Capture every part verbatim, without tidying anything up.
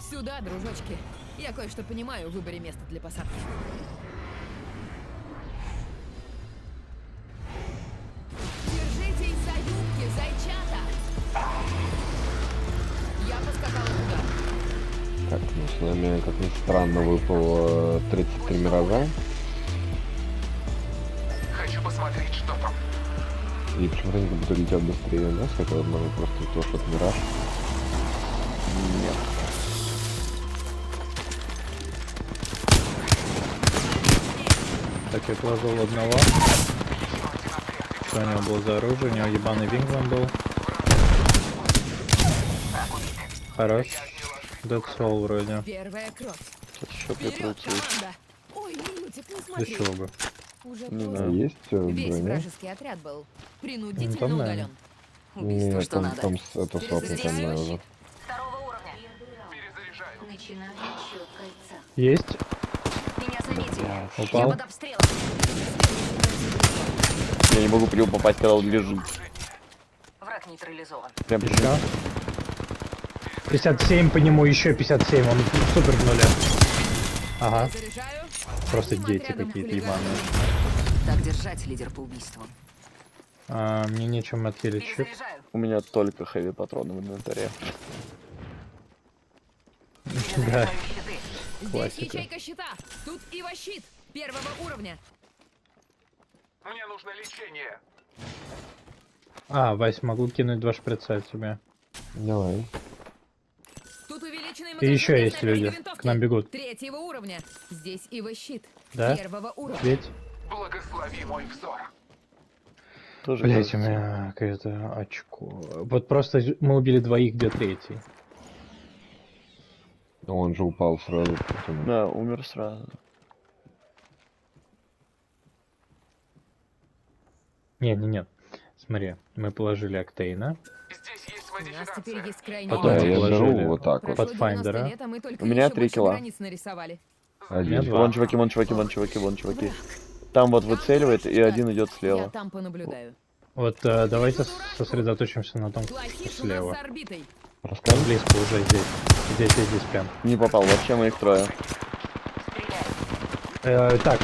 Сюда, дружочки. Я кое-что понимаю в выборе места для посадки. Держитесь за юбки, зайчата! Я поскакала туда. Так, ну с нами, как ни странно, выпало тридцать три миража. Хочу посмотреть, что там. И почему-то они как будто летят быстрее нас, хотя возможно просто то, что это мираж. Нет. Так, я положил одного. Что у него было за оружие? У него ебаный вингман был. Хорош. Dead Soul вроде. Первая кровь. Сейчас еще Вперед, прикрутил. команда! Ой, Минутик, не Для смотри. чего бы? Уже Не поздно. знаю. Есть э, Весь броня? вражеский отряд был принудительно там, удален. Нет, что там, надо. там с- это сотня там наверное. Второго уровня. Перезаряжаю. Начинаю счет кольца. Есть. Меня заметили. Я Упал. под обстрелом. Я не могу по нему попасть, когда он лежит. Враг нейтрализован. Прям Еще. пятьдесят семь по нему, еще пятьдесят семь. Он супер в нуле. Ага. Заряжаю. Просто Одним дети отрядом какие-то хулиганов. ебаные. Так держать, лидер по убийствам. А, мне нечем отхилить щит. Перезаряжаю. У меня только хэви патроны в инвентаре. Да. Перезаряжаю щиты. Здесь Классика. ячейка щита. Тут ива-щит первого уровня. Мне нужно лечение. А, Вась, могу кинуть два шприца тебе. Давай. Тут увеличенный И еще магазин есть снайперской люди. винтовки. К нам бегут. Третьего уровня. Здесь ива-щит Да? первого уровня. Ведь? Благослови мой взор. Тоже Блять, у кажется. меня какое-то очко. Вот просто мы убили двоих, где третий. Ну, он же упал сразу. Потом... Да, умер сразу. Нет, нет, нет. Смотри, мы положили Октейна. Здесь есть У нас теперь модификация. есть крайний Потом Да, мы я положили беру вот так вот. Прошло Pathfinder, девяносто а? лет, а мы только У меня еще три больше килла. границ нарисовали. Один. Нет, два. Вон чуваки, вон чуваки, вон чуваки, вон чуваки. Там вот выцеливает, и один идет Я слева. там понаблюдаю. Вот э, давайте сосредоточимся на том, кто Плохих у нас слева. за орбитой. Там Рассказывай. близко уже здесь. Здесь, здесь, здесь прям. Не попал, вообще моих трое. Э, так,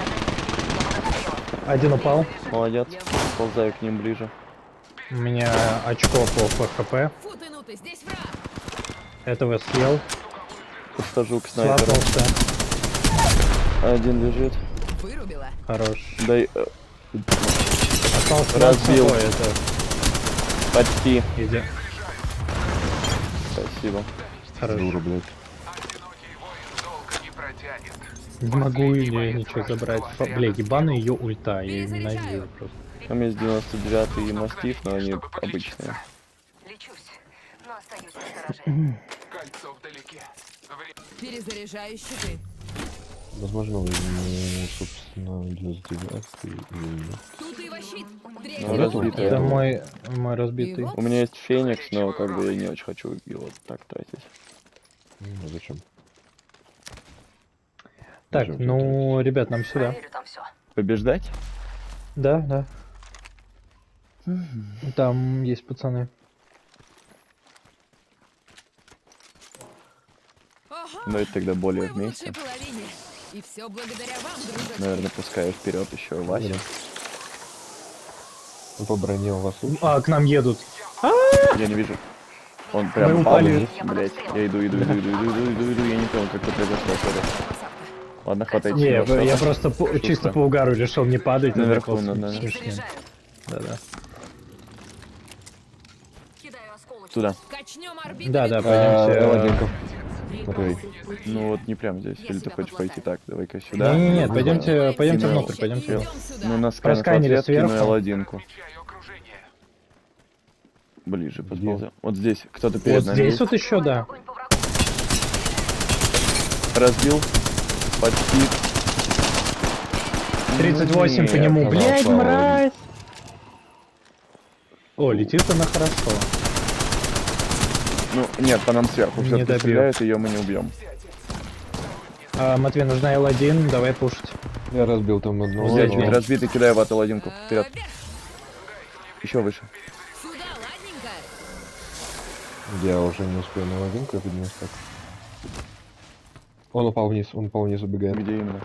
один упал. Молодец. Ползаю к ним ближе. У меня очко по ФХП. Фу ты, ну ты, здесь враг. Этого съел. Подхожу к снайперу. Слапнулся. Один лежит. Вырубила. Хорош. Дай... э, Остался Разбил. одного, это. почти. Иди. Спасибо. Хорош. Дура, блядь. Одинокий воин долго не протянет. Не могу ее ничего забрать. Фа- Бля, ебаный ее ульта. Я ее ненавижу просто. Там есть девяносто девятый и мастиф, но они обычные. Лечусь, но остаюсь на стороже. Кольцо вдалеке. Время. Перезаряжаю щиты. Возможно, возьму, собственно, для девятки или нет. Тут ива-щит Ну, третьего разбитый. уровня. Это мой, мой разбитый. И У меня есть Феникс, но как бы я не очень хочу его так тратить. Ну, зачем? Так, Зачем ну, ребят, нам сюда. Проверю там все. Побеждать? Да, да. Там есть пацаны. Ага, Давайте тогда более мы в лучшей вместе. половине. И все благодаря вам, дружочки. Наверное, пускаю вперед еще Вася. Ну, по броне у вас лучше? А, к нам едут. Я не вижу. Он прям Мы упал упали. вниз, блять. Я иду, иду, иду, иду, иду, иду, иду, иду, я не понял, как это произошло, сори. Посадка. Ладно, хватайте Не, его, я, что-то. я просто по- Шутка. чисто по угару решил не падать. но Наверху, это на- просто на- смешно. Перезаряжаю. Да-да. Кидаю осколочки. Туда. Качнем орбиту. Да, да, ведь- А, пойдемте. Ладеньков. Смотри. Ну вот не прям здесь. Я Или ты себя хочешь подлатаю. пойти так? Давай-ка сюда. Не, не, нет, Ну, пойдемте, Поднимаемся пойдемте Ну, внутрь, выше пойдемте. и внутрь. идем сюда. Ну, на сканах Просканили ответ кину сверху. эл один-ку. Отмечаю окружение. Ближе подползем. Вот здесь кто-то перед Вот нами здесь есть. вот еще, да. Огонь по врагу. Разбил. Почти. тридцать восемь по нему. она Блядь, упала. мразь! О, летит она хорошо. Ну, нет, по нам сверху. Не Все-таки добил. стреляют, ее мы не убьем. А, Матвей, нужна эл один, давай пушить. Я разбил там одного. Взять но- чуть разбитый, кидаю в эл один-ку. А, Вперед. вверх. Еще выше. Сюда, ладненько. Я уже не успел на ладинку поднять так. Он упал вниз, он упал вниз, убегает. Где именно?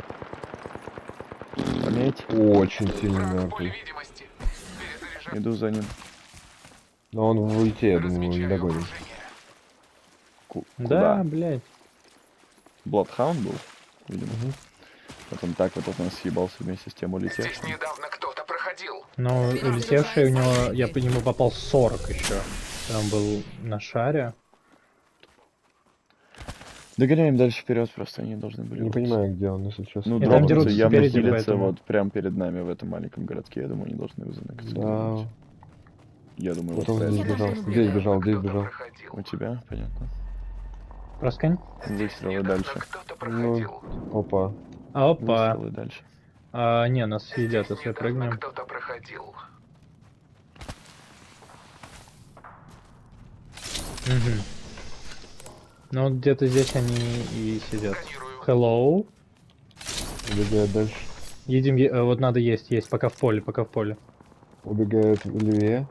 Пометь. Очень сильно Враг в поле мертвый. видимости. Перезаряжаю. Иду за ним. Но он в ульте, я думаю, не Размечаю догоним. окружение. Ку- Да, Куда? блядь. Bloodhound был, видимо. Мгм. Потом так вот от нас съебался вместе с тем улетев. Здесь недавно кто-то проходил. Но улетевший у него, я по нему попал сорок еще. Он был на шаре. Догоняем дальше вперед, просто они должны были. Не быть. понимаю, где он, если честно. Ну, И там дропнутся, дерутся явно спереди, хилятся поэтому- вот прям перед нами в этом маленьком городке. Я думаю, они должны вызывать. Да. Я думаю, Вот вот он правильно. здесь бежал, здесь бежал, здесь Кто-то бежал. проходил. У тебя, понятно. Проскань. Выстрелы Недавно дальше. кто-то Ну, проходил. опа. А, опа. Выстрелы дальше. А, не, нас съедят, если Недавно прыгнем. кто-то проходил. Угу. Ну, вот где-то здесь они и сидят. Сканирую. Hello. Убегает дальше. Едем, е- э, вот надо есть, есть, пока в поле, пока в поле. Убегает левее.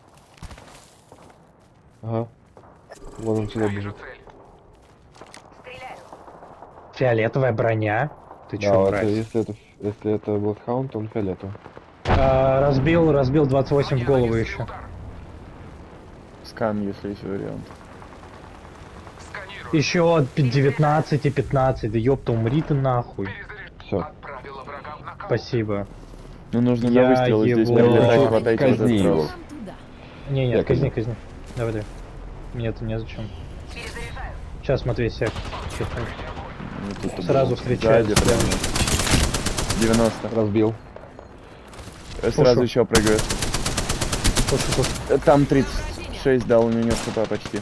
Ага. Вон он сюда Я вижу бежит. цель. Стреляю. Фиолетовая броня. Ты Да, чё, вот, брат? если это, если это Bloodhound, то он фиолетовый. А, разбил, разбил двадцать восемь в голову Нанесли еще. удар. Скан, если есть вариант. Сканирую. Еще девятнадцать и пятнадцать. Да ёпта, умри ты нахуй. Перезаряжаю. Всё. Отправила врага в нокаут. Спасибо. Ну, нужно Я на выстрелы здесь его- наблюдать, Чё, хватайте вот казни этот его. раз. Там туда. Не, Я не, казни, казню. казни. Давай, давай. Мне-то незачем. Перезаряжаю. Сейчас, Матвей, сек. Тихо. Ну, тут Сразу было. встречается. Сзади прямо. девяносто. Разбил. Э, Сразу Пушу. еще прыгает. Пушу, пушу. Э, Там тридцать шесть дал, у него хп почти.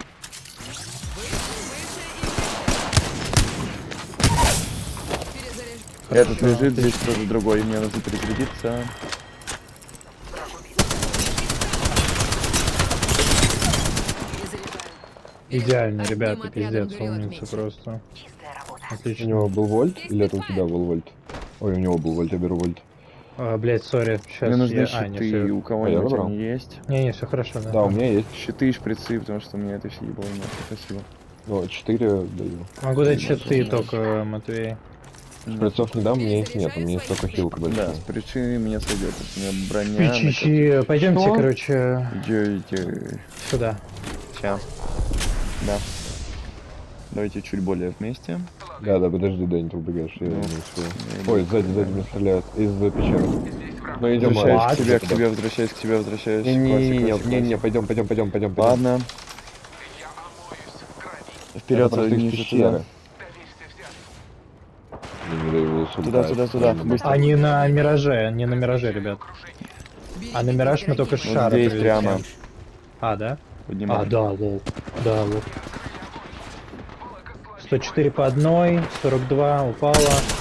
Перезаряж... Этот лежит, здесь тоже другой, мне нужно перезарядиться. Перезаряжаю. Идеально, Одним ребята, отрядом пиздец, горело умницы отмечено. просто. Чистая работа. У Отлично. него был вольт или это у тебя был вольт? Ой, у него был вольт, я беру вольт. А, блядь, сори, сейчас Мне нужны я... А, не, щиты, всё. у кого-нибудь забрал. они есть. Не, не, все хорошо, да. Да, у меня есть. Щиты и шприцы, потому что у меня это все ебало нет. Спасибо. Ну, четыре даю. Могу дать щиты только, Матвей. Шприцов не дам, у меня их нет, у меня есть только хилка Да, большая. шприцы мне сойдет, потому что у меня броня. Пичичи, пойдемте, Что? короче, Ой-ой-ой. сюда. Сейчас. Да. Давайте чуть более вместе. Да, да, подожди, Дань, ты убегаешь, я Ну, не успел. я Ой, иду. сзади, сзади меня стреляют, из-за пещеры. Здесь враг. Ну идем, Возвращаюсь ладно. к тебе, к тебе, возвращаюсь к тебе, возвращаюсь. Не, не, Классик, не, не, классик, не, не, классик. пойдем, пойдем, пойдем, пойдем, пойдем. Ладно, Я омоюсь в крови. вперед, Это просто из ниже пещеры. туда. Доверься взять. Я не даю его сюда. Туда, туда, туда, быстро. Они на Мираже, не на Мираже, ребят. Берегите А на Мираж мы только с дорогие шара здесь прилетим. прямо. А, да? Поднимай. А, да, лол. Да, лол. сто четыре по одной, сорок два, упала.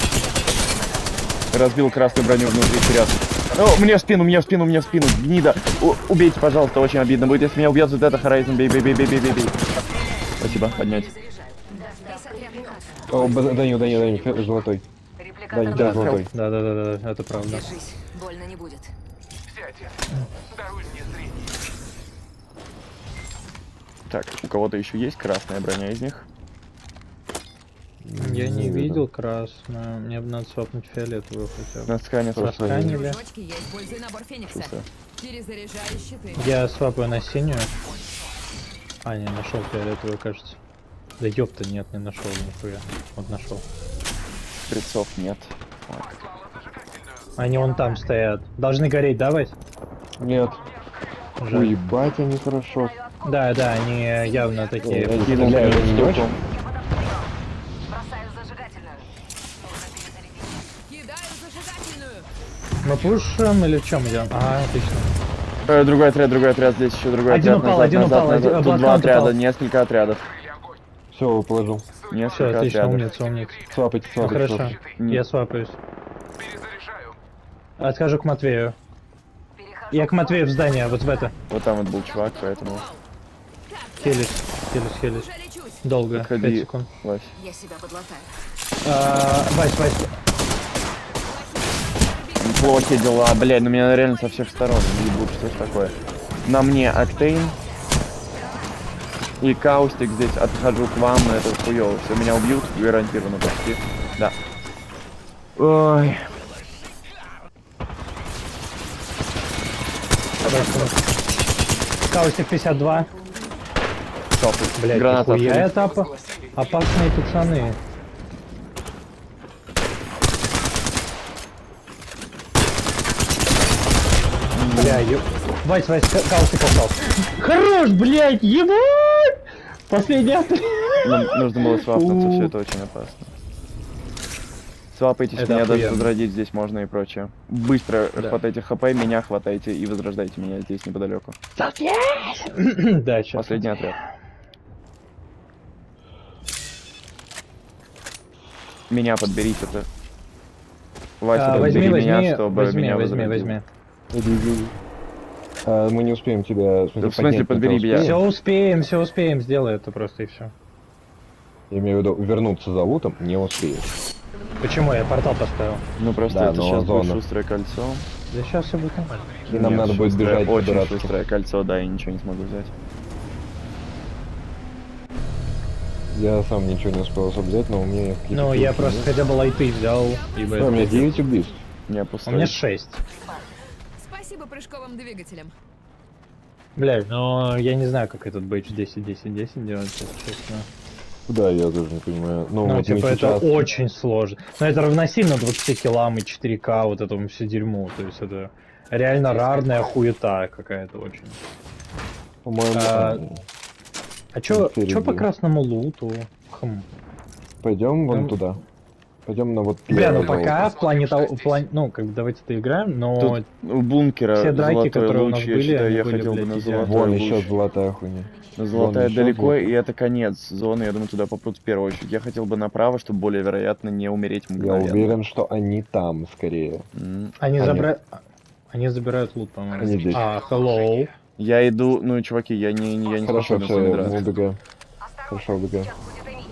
Разбил красную броню внутри, вперед. О, мне в спину, мне в спину, мне в спину, гнида. О, убейте, пожалуйста, очень обидно будет, если меня убьет вот это Horizon. Бей, бей, бей, бей, бей, бей, бей. Спасибо, поднять. О, б- Даню, Даню, Даню, фе- золотой. Репликатор Дань, готов. дай золотой. Да, да, да, да, да, это правда. Держись, больно не будет. Сядь. Даруй мне зрение. Так, у кого-то еще есть красная броня из них? Я не видно. видел красную, мне бы надо свапнуть фиолетовую хотя бы. На скане тоже. Просканили. точки я использую набор Феникса. Чисто. Перезаряжаю щиты. Я свапаю на синюю. А, не, нашел фиолетовую, кажется. Да ёпта, нет, не нашел нихуя. Вот нашел. Шприцов нет. Так. Послала зажигательную. Они вон там стоят. Должны гореть, давай. Нет. Жаль. Уебать, они хорошо. Да, да, они явно такие. Ой, Кинул Стреляю, эту не штуку. Бросаю зажигательную. Нужно перезарядить. Кидаю зажигательную. Мы пушим или в чем идем? А, отлично. Э, другой отряд, другой отряд, здесь еще другой Один отряд. упал, назад, один назад, упал, назад. один- Тут два Блокаут отряда, упал. несколько отрядов. Или огонь. Все, положил. Все, Несколько отлично, отрядов. умница, умница. Свапайте, Ну свапайте, хорошо, свапайте. М. я свапаюсь. Перезаряжаю. Отхожу к Матвею. Перехожу Я к в зону. Матвею в здание, вот в это. Вот там вот был чувак, поэтому... Хились, хились, хились. Уже лечусь. Долго, Подходи. пять секунд. Вась. Я себя подлатаю. А, Вась, Вась, Плохи дела, блядь, ну меня реально со всех сторон ебут, что ж такое. На мне Октейн. И Каустик здесь, отхожу к вам, но это хуёво. Все, меня убьют, гарантированно почти. Да. Ой. Каустик пятьдесят два. Блять, Граната нихуя откуда? это опа- опасные пацаны. Бля, ё... Вась, Вась, ка- Каустик остался. Хорош, блять, ебать! Последний отряд. Ну, нужно было свапнуться, У. все это очень опасно. Свапайтесь, Это меня даже охуенно. возродить здесь можно и прочее. Быстро Да. хватайте хп, меня хватайте и возрождайте меня здесь неподалеку. Да, сейчас. Последний отряд. Меня подберите-то. Вася, А, возьми, подбери возьми, меня, чтобы возьми, меня возьми, возродил. возьми. А, мы не успеем тебя... В Да в смысле, поднять, подбери пока меня. Все успеем. успеем, все успеем, сделай это просто и все. Я имею в виду, вернуться за лутом не успеешь. Почему я портал поставил? Ну просто Да, это но сейчас будет зона. шустрое кольцо. Да сейчас все будет нормально. И нам Нет, надо будет шустрое, бежать очень по-дурацки. шустрое кольцо, да, и ничего не смогу взять. Я сам ничего не успел особо взять, но у меня какие-то... Ну, я кубики просто есть. хотя бы лайты взял, ибо Да, у меня это- девять убийств. Не У пустой. меня шесть. Спасибо прыжковым двигателям. Блядь, но я не знаю, как этот бейдж десять десять десять делать, если честно. Да, я тоже не понимаю. Ну, Ну, вот мы типа, это сейчас... очень сложно. Но это равносильно двадцати килам и четыре ка вот этому все дерьму. То есть это реально рарная хуета какая-то очень. По-моему, А, м, А чё, впереди. чё по красному луту? Хм. пойдем вон ну, туда. Пойдем на вот Бля, ну первый пока золото. в плане того, в плане, ну, как бы давайте это играем, но Тут у бункера все драки, золотой которые у луч, нас я были, считаю, они я были, хотел бы блядь, на идеальны. золотой Вон луч. еще золотая хуйня. Но золотая Вон ещё далеко, золото. и это конец зоны. Я думаю, туда попрут в первую очередь. Я хотел бы направо, чтобы более вероятно не умереть Я мгновенно. уверен, что они там скорее. М. они А, забрали... Они забирают лут, по-моему. Они здесь. А, hello. Я иду, ну, чуваки, я не, не- я не Хорошо, способен с все, вами мы драться. убегаем. Хорошо, убегаем. Сейчас будет Эмиль.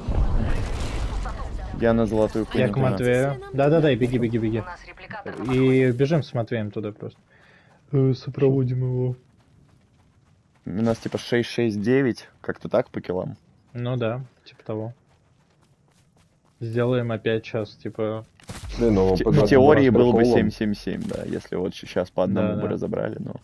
Я на золотую Я хуйню. к Матвею. Да-да-да, и беги, беги, беги. У нас репликатор. И бежим с Матвеем туда просто. Э, Сопроводим его. У нас типа шесть шесть девять, как-то так по килам. Ну да, типа того. Сделаем опять сейчас, типа... Да, ну, В те- под- в теории под было бы Растерхолом. семь семь семь, да, если вот сейчас по одному Да, бы да. разобрали, но...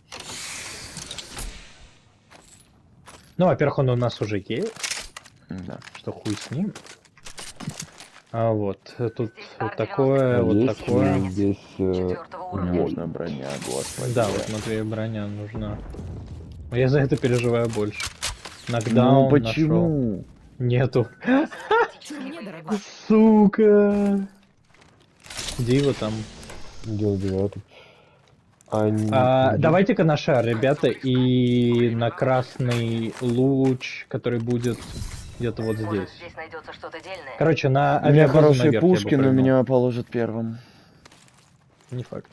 Ну, во-первых, он у нас уже есть, Да. что хуй с ним. А вот, э, тут Здесь вот арт такое, А вот есть такое. ли здесь... э, Четвертого Мне уровня. нужна броня, господи. Да, вот Матвею броня нужна. Но я за это переживаю больше. Ну Нокдаун нашел. почему? Нету. Мне, дорогой. Сука. Дива там. Дело девятый. Они... А, давайте-ка на шар, ребята, и на красный луч, который будет где-то вот Может, здесь. здесь найдется что-то дельное. Короче, на У меня авиабазу хорошие наверх я бы пушки, но прыгнул. меня положат первым. Не факт.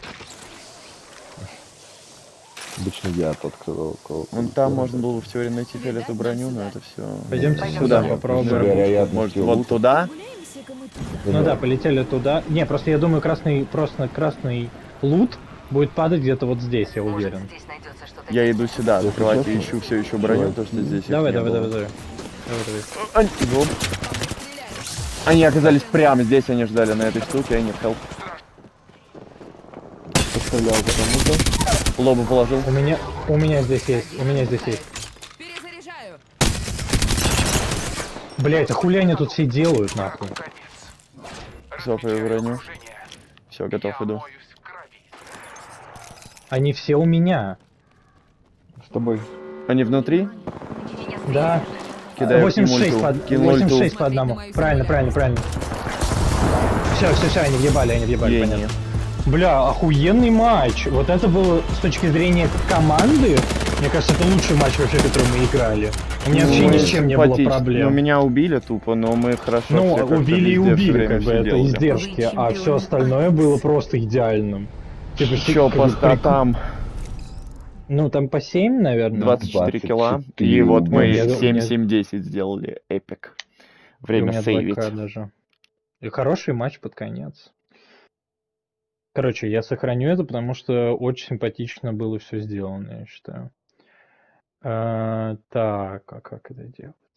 Обычно я тот, кто... кто- Вон там можно было бы в теории найти фиолетовую броню, но это все. Пойдемте Пойдем сюда, сюда. попробуем. Вероятно, Может, вот туда? Гуляемся-ка мы туда. Ну да, полетели туда. Не, просто я думаю, красный, просто красный лут будет падать где-то вот здесь, я Может, уверен. здесь найдется что-то Я дельное. иду сюда, Если открывайте, честно, ищу все еще броню, то что здесь их Давай, не давай, было. давай, давай. Давай, давай. Ань, жоп. Они оказались прямо здесь, они ждали на этой штуке, они хелп. Поставлял потому-то. Лобу положил. У меня, у меня здесь есть, у меня здесь есть. Перезаряжаю. Блять, а хули они тут все делают, нахуй? Сопаю броню. Все, готов, иду. Они все у меня. С тобой. Они внутри? Да. Кидаю восемьдесят шесть ульту. по, Кинул ульту. восемьдесят шесть по одному. Правильно, правильно, правильно. Все, все, все, они въебали, они въебали, Гений. понятно. Бля, охуенный матч. Вот это было с точки зрения команды. Мне кажется, это лучший матч вообще, который мы играли. У меня вообще Ну, ни с чем не было симпатично. проблем. Ну, меня убили тупо, но мы хорошо Ну, все как-то убили и везде всё убили, время как бы, всё это делали. издержки, а все остальное было просто идеальным. Типа, Чё как по бы, статам? Ну, там по семь, наверное. двадцать четыре килла. двадцать четыре. И вот мы Нет, семь нет. семь десять сделали. Эпик. И у Время меня сейвить. два ка даже. И хороший матч под конец. Короче, я сохраню это, потому что очень симпатично было все сделано, я считаю. А, так, а как это делать?